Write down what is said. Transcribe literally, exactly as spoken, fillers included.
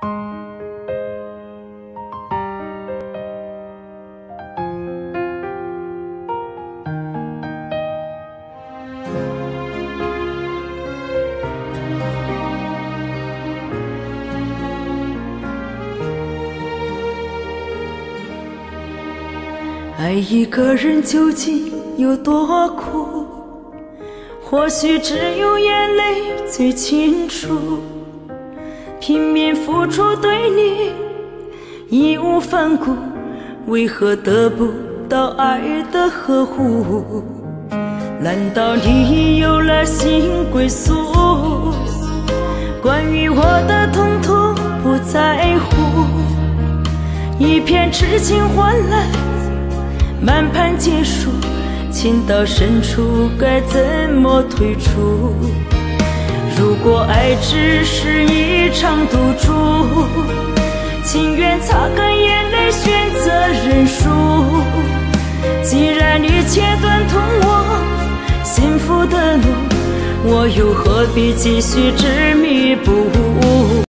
爱一个人究竟有多苦？或许只有眼泪最清楚。拼命付出对你义无反顾，为何得不到爱的呵护？难道你有了新归宿？关于我的统统不在乎，一片痴情换来满盘皆输，情到深处该怎么退出？如果爱只是一场赌注，情愿擦干眼泪选择认输。既然你切断通往幸福的路，我又何必继续执迷不悟？